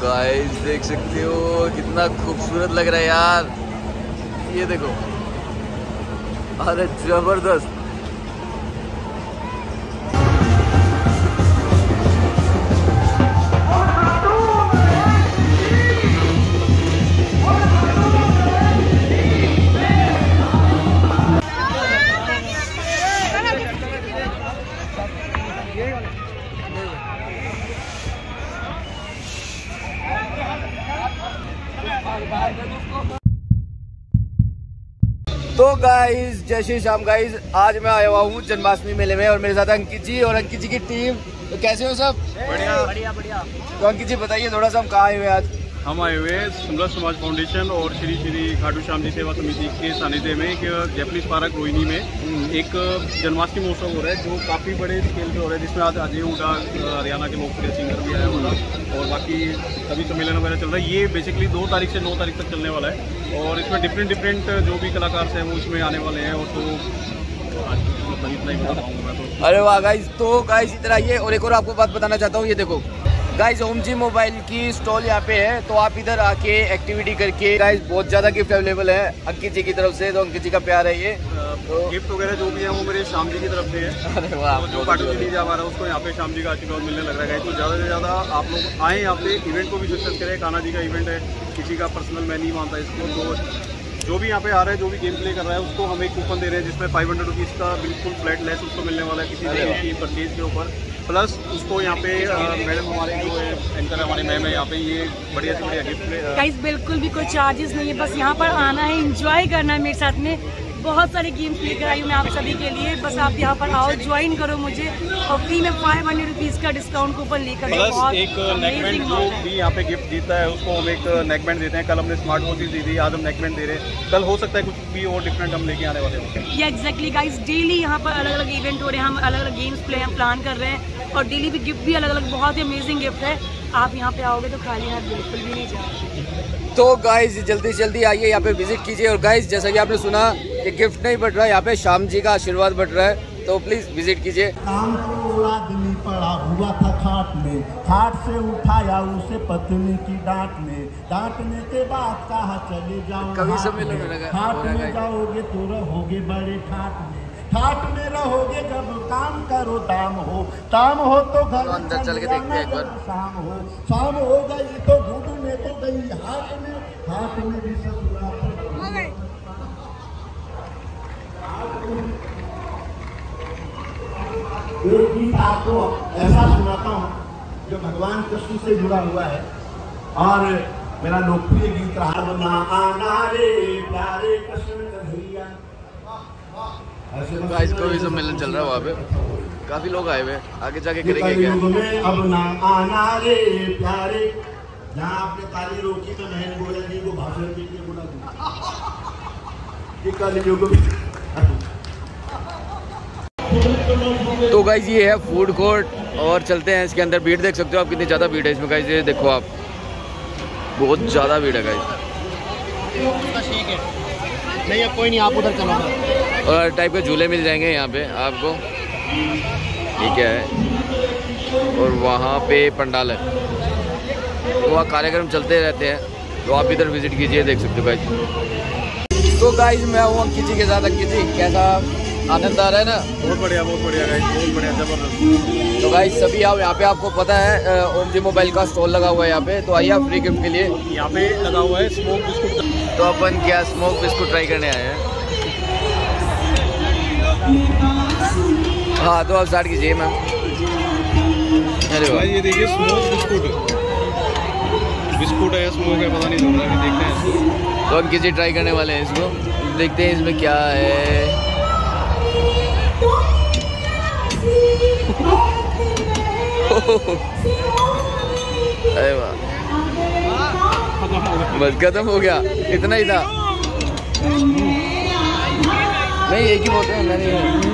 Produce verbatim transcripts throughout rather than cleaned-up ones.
Guys देख सकते हो कितना खूबसूरत लग रहा है यार, ये देखो, अरे जबरदस्त। तो गाइस जय श्री श्याम गाइस, आज मैं आया हुआ हूँ जन्माष्टमी मेले में और मेरे साथ अंकित जी और अंकित जी की टीम। तो कैसे हो सब? बढ़िया बढ़िया बढ़िया। तो अंकित जी बताइए थोड़ा सा, हम कहाँ आए हुए आज? हम आए हुए समला समाज फाउंडेशन और श्री श्री खाटू श्याम जी सेवा समिति के सानिध्य में एक जैपनीज पार्क रोहिणी में एक जन्माष्टमी महोत्सव हो रहा है जो काफ़ी बड़े स्केल पे हो रहा है, जिसमें आज अजय हुड्डा हरियाणा के लोकप्रिय सिंगर भी आया हुआ है और बाकी सभी सम्मेलन वगैरह चल रहा है। ये बेसिकली दो तारीख से नौ तारीख तक चलने वाला है और इसमें डिफरेंट डिफरेंट जो भी कलाकार हैं वो इसमें आने वाले हैं। और तो मतलब इतना ही बता पाऊँगा मैं तो। अरे वाह गाइस, तो गाइस इधर आइए और एक और आपको बात बताना चाहता हूँ। ये देखो गाइस, ओम जी मोबाइल की स्टॉल यहाँ पे है, तो आप इधर आके एक्टिविटी करके गाइस बहुत ज्यादा गिफ्ट अवेलेबल है अंकित जी की तरफ से। तो अंकित जी का प्यार है ये, तो गिफ्ट वगैरह जो भी है वो मेरे श्याम जी की तरफ से है। अरे वाह, तो जो खाटू जी नहीं जा पा रहा है उसको यहाँ पे श्याम जी का आशीर्वाद मिलने लग रहा है। तो ज़्यादा से ज़्यादा आप लोग आएँ यहाँ पे, इवेंट को भी सक्सेस करें। कान्हा जी का इवेंट है, किसी का पर्सनल मैं नहीं मानता इसको। तो जो भी यहाँ पे आ रहा है, जो भी गेम प्ले कर रहा है, उसको हम एक कूपन दे रहे हैं जिसमें फाइव हंड्रेड रुपीज़ का बिल्कुल फ्लैट लेस उसको मिलने वाला है किसी चीज़ की परचेज के ऊपर। प्लस उसको यहाँ पे मैडम हमारे जो है एंकर हमारे मैम है यहाँ पे, ये बढ़िया से बढ़िया गिफ्ट। गाइस बिल्कुल भी कोई चार्जेस नहीं है, बस यहाँ पर आना है, एंजॉय करना है मेरे साथ में। बहुत सारे गेम्स लेकर आई हूँ मैं आप सभी के लिए, बस आप यहाँ पर आओ, ज्वाइन करो मुझे और फ्री में फाइव हंड्रेड रुपीज़ का डिस्काउंट कूपन लेकर। प्लस एक नेकबैंड जो भी यहाँ पे गिफ्ट जीता है उसको हम एक नेकबैंड देते हैं। कल हमने स्मार्ट वॉचेस दी थी, आज हम नेकबैंड दे रहे हैं। कल हो सकता है कुछ भी और डिफरेंट हम लेके आने वाले हैं। ये एग्जैक्टली गाइस, डेली यहाँ पर अलग अलग इवेंट हो रहे हैं, हम अलग अलग गेम्स प्ले हम प्लान कर रहे हैं और डेली भी गिफ्ट भी अलग अलग, बहुत ही अमेजिंग गिफ्ट है। आप यहाँ पे आओगे तो खाली हाथ बिल्कुल भी नहीं जाओगे। तो गाइस जल्दी से जल्दी आइए, यहाँ पे विजिट कीजिए। और गाइस जैसा कि आपने सुना कि गिफ्ट नहीं बट रहा है, यहाँ पे श्याम जी का आशीर्वाद बट रहा है, तो प्लीज विजिट कीजिए। काम को आदमी पड़ा हुआ था खाट में, खाट से उठाया उसे पत्नी की डांट में, डांटने के बाद कहा चले जाओ कभी सम्मेलन में खाट में जाओगे तो रहोगे बड़े ठाट में, ठाट में रहोगे जब काम करो दाम हो, दाम हो तो घर अंदर चल के देखते हैं एक बार। शाम हो, शाम हो गई तो ढूंढने तो गई हाथ में, हाथ में भी ससुरा। एक गीत आपको ऐसा सुनाता हूँ जो भगवान कृष्ण से जुड़ा हुआ है और मेरा लोकप्रिय गीत रहा, बना आना रे प्यारे कृष्ण कन्हैया। गाइस कोई सम्मेलन चल रहा है वहाँ पे, काफी लोग आए हुए, आगे जाके करेंगे क्या? अब ना आना रे प्यारे, जहाँ आपने ताली रोकी तो बहन गोयल जी को भाषण के लिए बोला था। तो गाइस ये है फूड कोर्ट और चलते हैं इसके अंदर। भीड़ देख सकते हो आप कितनी ज़्यादा भीड़ है इसमें गाइस, ये देखो आप, बहुत ज़्यादा भीड़ है गाइस। नहीं अब कोई नहीं, आप उधर चलो। और टाइप के झूले मिल जाएंगे यहाँ पे आपको, ये क्या है, और वहाँ पे पंडाल है, तो वहाँ कार्यक्रम चलते रहते हैं, तो आप इधर विजिट कीजिए, देख सकते हो गाइस। तो गाइस मैं हूँ अंकित जी के साथ। अंकित जी कैसा आनंद आ रहा है ना? बहुत बढ़िया बहुत बढ़िया गाइस, बहुत बढ़िया जबरदस्त। तो गाइस सभी आओ यहाँ पे, आपको पता है ओम जी मोबाइल का स्टॉल लगा हुआ है यहाँ पे, तो आइए आप फ्री गिफ्ट के लिए। यहाँ पे लगा हुआ है स्मोक बिस्कुट, तो अपन क्या स्मोक बिस्कुट ट्राई करने आए हैं। हाँ तो आप स्टार्ट कीजिए मैम। अरे वाह, ये देखिए स्मोक बिस्कुट, बिस्कुट है स्मोक है पता नहीं चल रहा है, देखते हैं। तो हम किसी ट्राई करने वाले हैं इसको, देखते हैं इसमें क्या है। अरे वाह, बस खत्म हो गया, इतना ही था। नहीं एक ही बोलते हैं, मैं नहीं।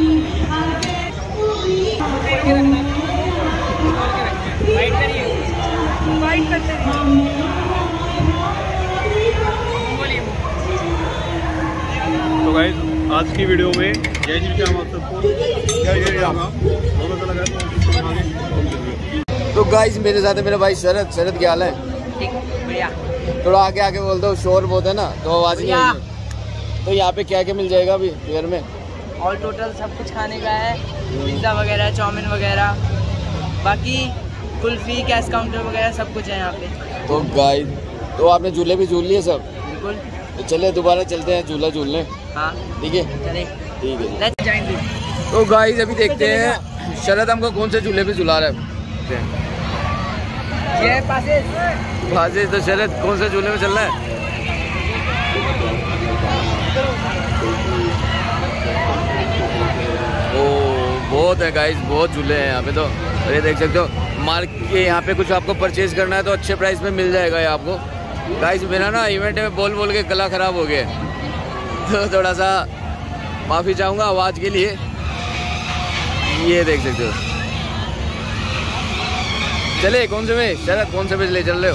तो गाइस आज की वीडियो में जय श्री श्याम आप सबको, जय श्री राम। बहुत अच्छा लगा। तो तो गाइस मेरे साथ है मेरा भाई शरद। शरद क्या हाल है? ठीक बढ़िया। थोड़ा आगे आके बोल दो, शोर बहुत है ना तो आवाज़ नहीं आएगी। तो यहाँ पे क्या क्या मिल जाएगा अभी फेयर में? ऑल टोटल सब कुछ खाने का है, पिज़्ज़ा वगैरह, चाउमीन वगैरह, बाकी कुल्फ़ी, कैश काउंटर वगैरह सब कुछ है यहाँ पे। तो गाइस तो आपने झूले भी झूल लिए सब? बिल्कुल। तो चले दोबारा चलते हैं झूला झूलने। हाँ ठीक है चले ठीक है। लेट्स जाएंगे। तो गाइस अभी देखते हैं शरद हमको कौन से झूले पे झुला रहा है। ये पासेस पासेस तो शरद कौन से झूले में चलना है? ओ बहुत है गाइस, बहुत झूले हैं यहाँ पे। तो ये देख सकते हो मार्क के यहाँ पे कुछ आपको परचेज करना है तो अच्छे प्राइस में मिल जाएगा ये आपको। गाइस मेरा ना इवेंट में बोल बोल के गला ख़राब हो गया तो थोड़ा सा माफ़ी चाहूँगा आवाज़ के लिए। ये देख सकते हो। चले कौन से में शरद, कौन से में ले चल रहे हो?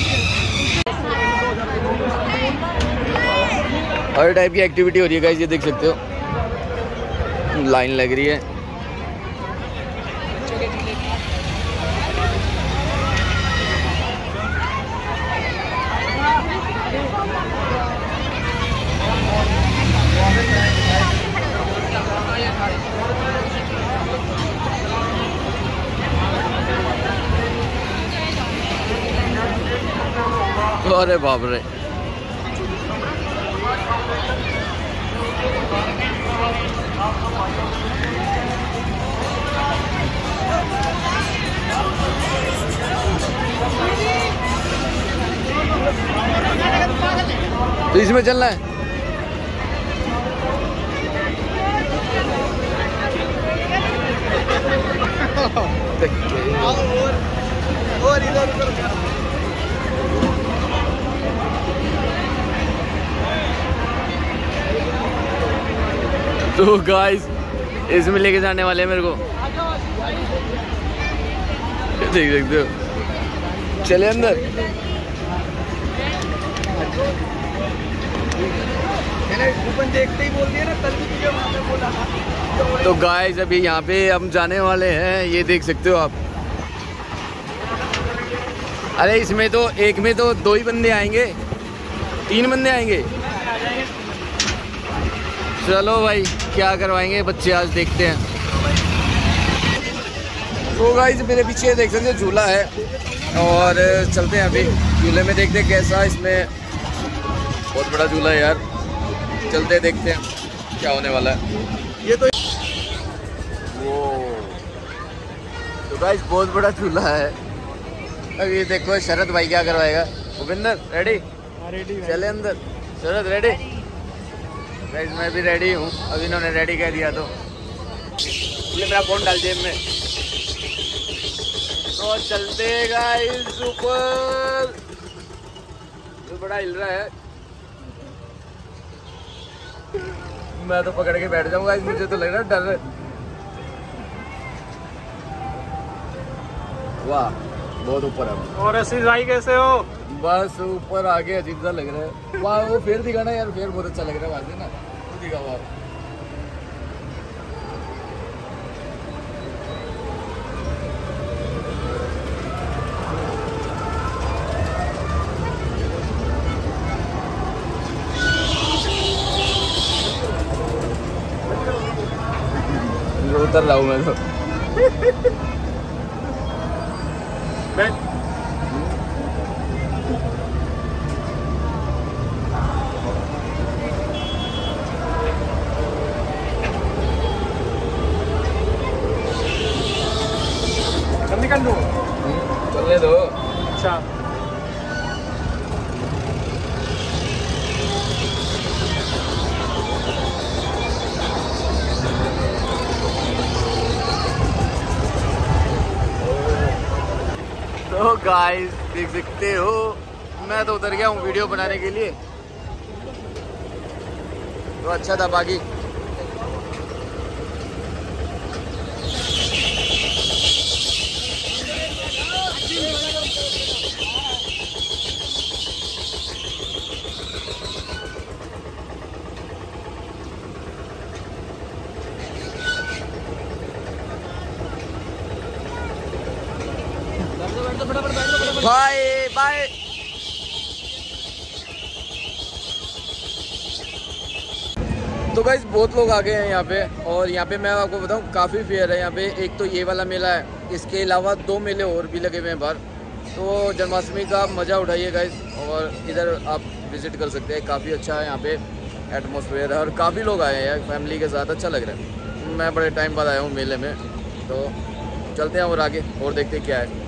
हर टाइप की एक्टिविटी हो रही है गाइस, ये देख सकते हो लाइन लग रही है। अरे बाप रे तो इसमें चलना है। और इधर उधर तो गाइस इसमें लेके जाने वाले हैं मेरे को, देख सकते हो। चले अंदर। देखते ही बोल दिया ना, कल भी तुझे वहाँ पे बोला था। तो गाइस अभी यहाँ पे हम जाने वाले हैं, ये देख सकते हो आप। अरे इसमें तो एक में तो दो ही बंदे आएंगे, तीन बंदे आएंगे। चलो भाई क्या करवाएंगे बच्चे आज, देखते हैं। तो गाइस मेरे पीछे देख सकते हो झूला है और चलते हैं अभी झूले में, देखते हैं कैसा। इसमें बहुत बड़ा झूला है यार, चलते देखते हैं क्या होने वाला है। ये तो वो तो गाइस बहुत बड़ा झूला है। अब ये देखो शरद भाई क्या करवाएगा। भूपिंदर रेडी? रेडी चले अंदर। शरद रेडी? गाइस मैं भी रेडी हूँ, अब इन्होंने रेडी कह दिया तो ये मेरा फोन डाल जेब में। तो चलते गाइस ऊपर, तो बड़ा हिल रहा है। मैं तो पकड़ के बैठ जाऊंगा, मुझे तो लग रहा है डर। वाह बहुत ऊपर है। और ऐसी भाई कैसे हो? बस ऊपर आगे अजीब सा लग रहा है। वाह वो फेर दिखाना यार, फेर बहुत अच्छा लग रहा है वहाँ से ना, वो दिखा हुआ। उतर रहा हूँ मैं तो। निकल दो, चलने दो। अच्छा तो गाइस देख सकते हो मैं तो उतर गया हूँ वीडियो बनाने के लिए, तो अच्छा था। बाकी बाय। तो गाइस बहुत लोग आ गए हैं यहाँ पे, और यहाँ पे मैं आपको बताऊँ काफ़ी फेयर है यहाँ पे। एक तो ये वाला मेला है, इसके अलावा दो मेले और भी लगे हुए हैं बाहर। तो जन्माष्टमी का मज़ा उठाइए गाइस, और इधर आप विज़िट कर सकते हैं। काफ़ी अच्छा है यहाँ पे एटमॉस्फेयर है, और काफ़ी लोग आए हैं फैमिली के साथ, अच्छा लग रहा है। मैं बड़े टाइम बाद आया हूँ मेले में, तो चलते हैं और आगे और देखते हैं क्या है।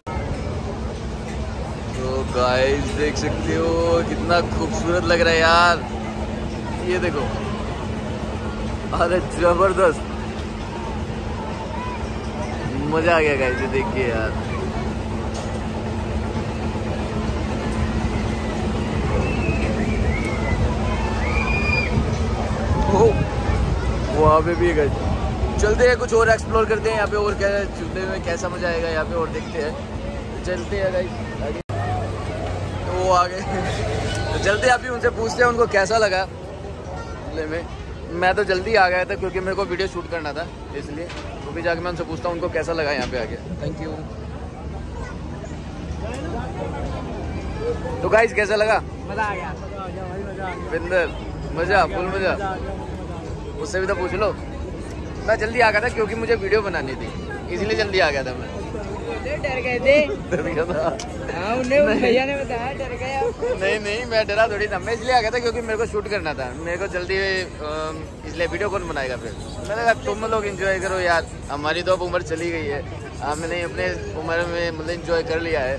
तो गाइस देख सकते हो कितना खूबसूरत लग रहा है यार, ये देखो, अरे जबरदस्त मजा आ गया गाइस ये देख के यार। वहाँ पे भी गाइस चलते हैं, कुछ और एक्सप्लोर करते हैं यहाँ पे, और क्या झूलने में कैसा मजा आएगा यहाँ पे, और देखते हैं। चलते हैं गाइस आगे। तो वो आ गए तो चलते हैं, अभी उनसे पूछते हैं उनको कैसा लगा झूलने में। मैं तो जल्दी आ गया था क्योंकि मेरे को वीडियो शूट करना था, इसलिए तो भी जाके मैं उनसे पूछता हूँ उनको कैसा लगा यहाँ पे आके। Thank you. तो गाइस कैसा लगा? मजा आ गया बिंदर, मजा फुल मजा। उससे भी तो पूछ लो। मैं जल्दी आ गया था क्योंकि मुझे वीडियो बनानी थी, इसलिए जल्दी आ गया था मैं। डर गए थे? डर गया था। हाँ, उन्हें भैया ने बताया डर गया। नहीं नहीं मैं डरा थोड़ी था, मैं इसलिए आ गया था क्योंकि मेरे को शूट करना था, मेरे को जल्दी, इसलिए वीडियो कौन बनाएगा फिर। मैंने कहा तुम लोग एंजॉय करो यार, हमारी तो अब उम्र चली गई है, हमने अपने उम्र में मतलब एंजॉय कर लिया है।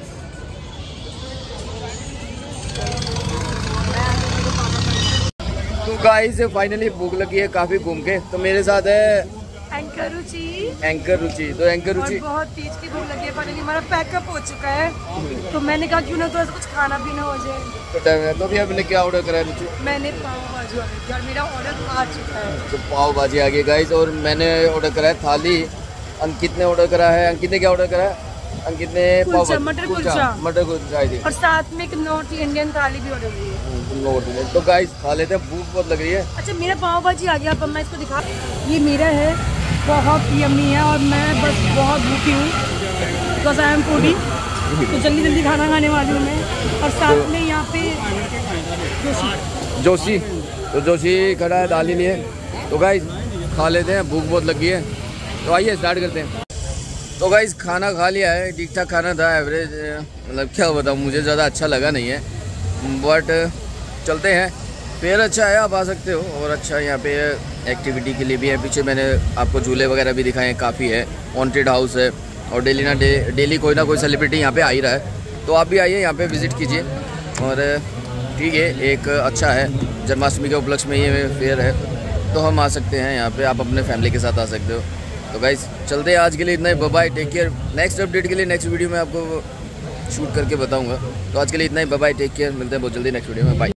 तो गाइस फाइनली भूख लगी है काफी घूम के, तो मेरे साथ है एंकर रुचि। एंकर रुचि। तो एंकर रुचि बहुत तेज की भूख लगी है, फाइनली हमारा पैकअप हो चुका है, तो मैंने कहा क्यों ना थोड़ा सा कुछ खाना पीना हो जाए। तो भी आपने क्या ऑर्डर करा है रुचि? मैंने पाव भाजी ऑर्डर किया और मेरा ऑर्डर आ चुका है। तो पाव भाजी आ गई गाइस, और मैंने ऑर्डर करा है थाली। अंकित ने ऑर्डर करा है, अंकित ने क्या ऑर्डर करा है? अंकित ने पाव मटर कुलचा, मटर कुलचा आई थी, और साथ में एक नॉर्थ इंडियन थाली भी ऑर्डर की है। तो गाइस खा लेते हैं, भूख बहुत लग रही है। अच्छा मेरा पाव भाजी आ गया, अब मैं इसको दिखा। ये मेरा है, बहुत यम्मी है, और मैं बस बहुत भूखी हूँ बिकॉज आई एम फूडी, तो जल्दी जल्दी खाना खाने वाली हूँ मैं। और साथ में यहाँ पे जोशी जोशी तो जोशी खड़ा है दाल ही लिए। तो गाइस खा लेते हैं, भूख बहुत लगी है, तो आइए स्टार्ट करते हैं। तो गाइस खाना खा लिया है, ठीक ठाक खाना था, एवरेज, मतलब क्या बताऊँ, मुझे ज़्यादा अच्छा लगा नहीं है, बट चलते हैं। फेयर अच्छा है, आप आ सकते हो, और अच्छा यहाँ पे एक्टिविटी के लिए भी है। पीछे मैंने आपको झूले वगैरह भी दिखाए हैं, काफ़ी है। हॉन्टेड हाउस है, और डेली ना डे डेली कोई ना कोई सेलिब्रिटी यहाँ पे आ ही रहा है, तो आप भी आइए यहाँ पे विज़िट कीजिए। और ठीक है, एक अच्छा है, जन्माष्टमी के उपलक्ष्य में ये फेयर है, तो हम आ सकते हैं यहाँ पे, आप अपने फैमिली के साथ आ सकते हो। तो गाइस चलते हैं, आज के लिए इतना ही, bye bye, take care. Next update के लिए नेक्स्ट वीडियो में आपको शूट करके बताऊँगा। तो आज के लिए इतना ही, बाय बाय, टेक केयर, मिलते हैं बहुत जल्दी नेक्स्ट वीडियो में, बाय।